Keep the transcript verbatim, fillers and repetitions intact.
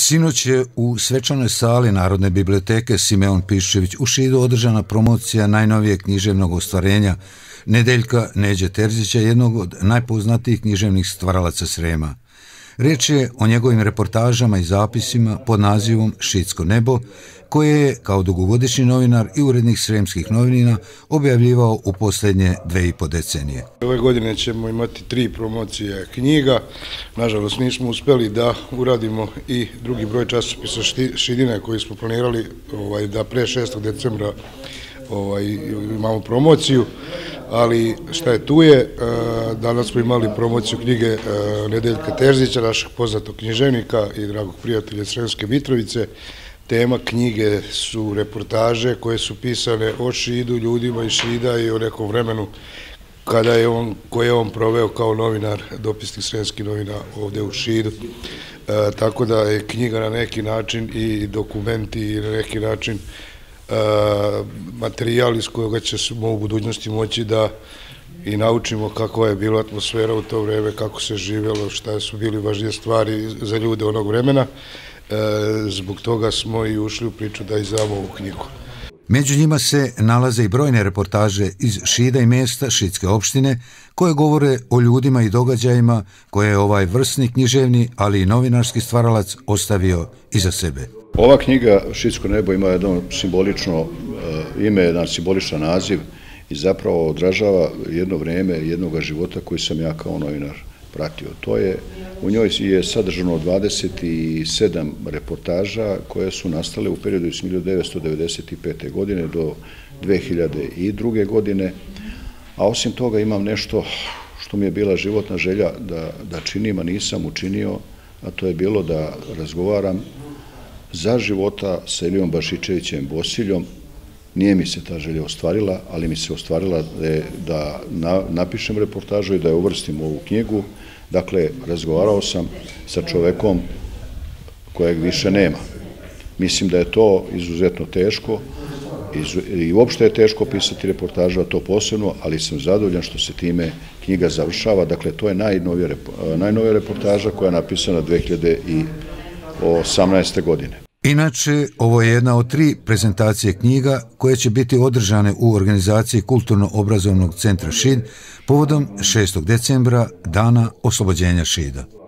Sinoć je u svečanoj sali Narodne biblioteke Simeon Piščević u Šidu održana promocija najnovijeg književnog ostvarenja Nedeljka Neđe Terzića, jednog od najpoznatijih književnih stvaralaca Srema. Riječ je o njegovim reportažama i zapisima pod nazivom Šidsko nebo, koje je kao dugogodišnji novinar i urednik Sremskih novinina objavljivao u posljednje dve i po decenije. Ove godine ćemo imati tri promocije knjiga. Nažalost, nismo uspjeli da uradimo i drugi broj časopisa Šidine koji smo planirali ovaj, da pre šestog decembra ovaj, imamo promociju, ali šta je tu je, danas smo imali promociju knjige Nedeljka Terzića, našeg poznatog književnika i dragog prijatelja Sremske Mitrovice. Tema knjige su reportaže koje su pisane o Šidu, ljudima iz Šida i o nekom vremenu kada je on, koje je on proveo kao novinar, dopisnik Sremskih novina ovdje u Šidu. E, tako da je knjiga na neki način i dokumenti i na neki način e, materijal iz kojega ćemo u budućnosti moći da i naučimo kakva je bila atmosfera u to vreme, kako se živjelo, šta su bili važnije stvari za ljude onog vremena. Zbog toga smo i ušli u priču da izdamo ovu knjigu. Među njima se nalaze i brojne reportaže iz Šida i mjesta Šidske opštine koje govore o ljudima i događajima koje je ovaj vrsni književni, ali i novinarski stvaralac ostavio iza sebe. Ova knjiga Šidsko nebo ima jedno simbolično ime, jedan simboličan naziv i zapravo odražava jedno vrijeme jednoga života koji sam ja kao novinar pratio. To je, u njoj je sadržano dvadeset sedam reportaža koje su nastale u periodu iz hiljadu devetsto devedeset pete. godine do dve hiljade druge. godine, a osim toga imam nešto što mi je bila životna želja da, da činim, a nisam učinio, a to je bilo da razgovaram za života sa Ilijom Bašičevićem Bosiljom. Nije mi se ta želja ostvarila, ali mi se ostvarila da napišem reportažu i da je uvrstim u ovu knjigu. Dakle, razgovarao sam sa čovekom kojeg više nema. Mislim da je to izuzetno teško i uopšte je teško pisati reportažu, a to posebno, ali sam zadovoljan što se time knjiga završava. Dakle, to je najnovija reportaža koja je napisana dve hiljade osamnaeste. godine. Inače, ovo je jedna od tri prezentacije knjiga koje će biti održane u organizaciji Kulturno-obrazovnog centra Šid povodom šestog decembra, dana oslobođenja Šida.